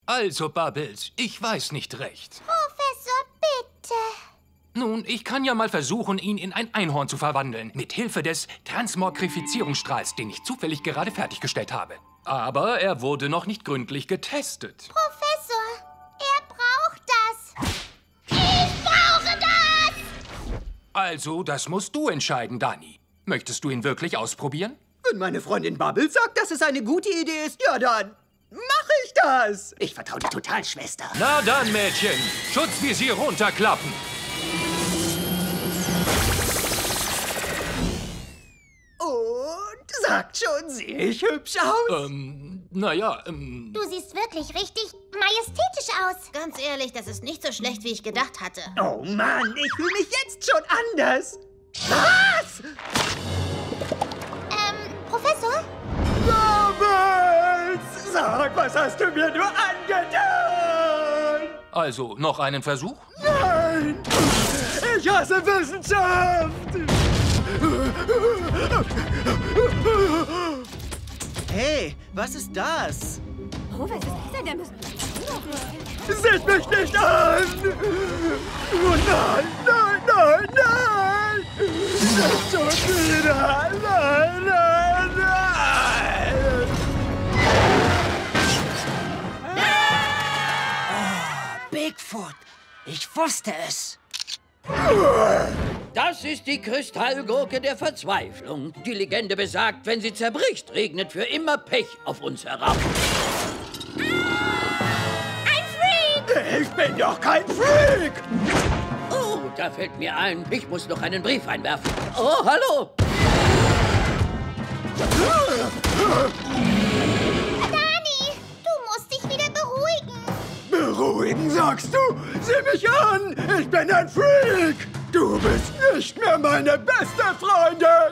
Also, Bubbles, ich weiß nicht recht. Professor, bitte. Nun, ich kann ja mal versuchen, ihn in ein Einhorn zu verwandeln. Mit Hilfe des Transmogrifizierungsstrahls, den ich zufällig gerade fertiggestellt habe. Aber er wurde noch nicht gründlich getestet. Professor, er braucht das. Ich brauche das! Also, das musst du entscheiden, Dani. Möchtest du ihn wirklich ausprobieren? Wenn meine Freundin Bubbles sagt, dass es eine gute Idee ist, ja dann mache ich das. Ich vertraue dir total, Schwester. Na dann, Mädchen. Schutzvisier runterklappen. Und sagt schon, sehe ich hübsch aus? Naja, Du siehst wirklich richtig majestätisch aus. Ganz ehrlich, das ist nicht so schlecht, wie ich gedacht hatte. Oh Mann, ich fühle mich jetzt schon anders. Was? Professor? Bubbles! Sag, was hast du mir nur angetan? also, noch einen Versuch? Nein! Ich hasse Wissenschaft! Hey, was ist das? Oh, was ist das denn? Seht mich nicht an! Oh nein, nein, nein, nein! Nicht schon wieder! Nein, nein, nein! Bigfoot! Ich wusste es! Das ist die Kristallgurke der Verzweiflung. Die Legende besagt, wenn sie zerbricht, regnet für immer Pech auf uns herab. Ein Freak! Ich bin doch kein Freak! Oh, da fällt mir ein, ich muss noch einen Brief einwerfen. Oh, hallo! Dani, du musst dich wieder beruhigen. Beruhigen, sagst du? Sieh mich an! Ich bin ein Freak! Du bist nicht mehr meine beste Freundin!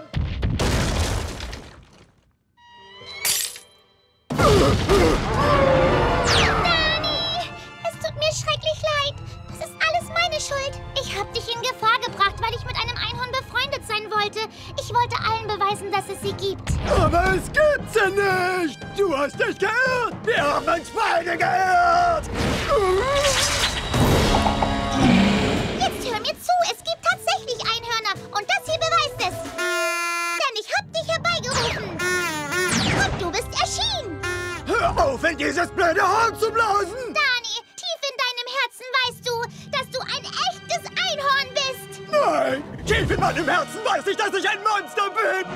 Dani, es tut mir schrecklich leid. Das ist alles meine Schuld. Ich habe dich in Gefahr gebracht, weil ich mit einem Einhorn befreundet sein wollte. Ich wollte allen beweisen, dass es sie gibt. Aber es gibt sie nicht! Du hast dich geirrt! Wir haben uns beide geirrt! Jetzt hör mir zu, es gibt tatsächlich Einhörner und das hier beweist es. Denn ich hab dich herbeigerufen. Und du bist erschienen. Hör auf, in dieses blöde Horn zu blasen! Dani, tief in deinem Herzen weißt du, dass du ein echtes Einhorn bist. Nein! Tief in meinem Herzen weiß ich, dass ich ein Monster bin!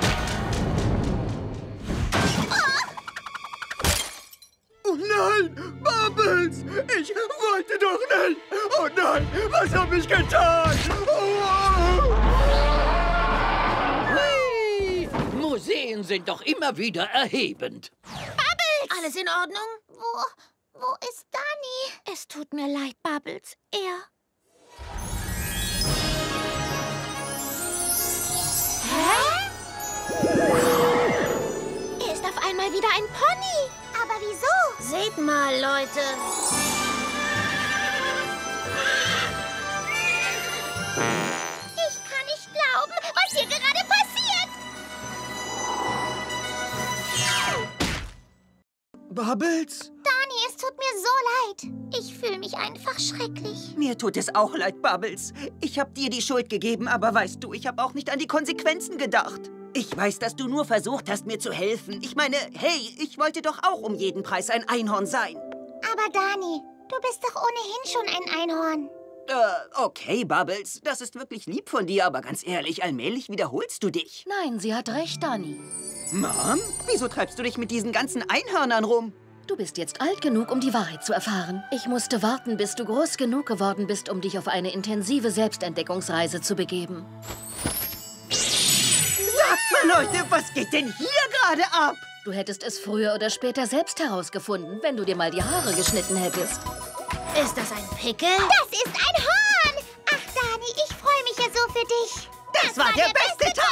Oh nein! Bubbles! Ich wollte doch nicht! Oh nein! Was habe ich getan? Oh. Hui! Museen sind doch immer wieder erhebend. Bubbles! Alles in Ordnung? Wo ist Dani? Es tut mir leid, Bubbles. Er ist auf einmal wieder ein Pony. Aber wieso? Seht mal, Leute. Ich kann nicht glauben, was hier gerade passiert. Bubbles? Dani, es tut mir so leid. Ich fühle mich einfach schrecklich. Mir tut es auch leid, Bubbles. Ich habe dir die Schuld gegeben, aber weißt du, ich habe auch nicht an die Konsequenzen gedacht. Ich weiß, dass du nur versucht hast, mir zu helfen. Ich meine, hey, ich wollte doch auch um jeden Preis ein Einhorn sein. Aber Dani, du bist doch ohnehin schon ein Einhorn. Okay, Bubbles, das ist wirklich lieb von dir, aber ganz ehrlich, allmählich wiederholst du dich. Nein, sie hat recht, Dani. Mom, wieso treibst du dich mit diesen ganzen Einhörnern rum? Du bist jetzt alt genug, um die Wahrheit zu erfahren. Ich musste warten, bis du groß genug geworden bist, um dich auf eine intensive Selbstentdeckungsreise zu begeben. Sagt mal, Leute, was geht denn hier gerade ab? Du hättest es früher oder später selbst herausgefunden, wenn du dir mal die Haare geschnitten hättest. Ist das ein Pickel? Das ist ein Horn! Ach, Dani, ich freue mich ja so für dich. Das war der beste Tag!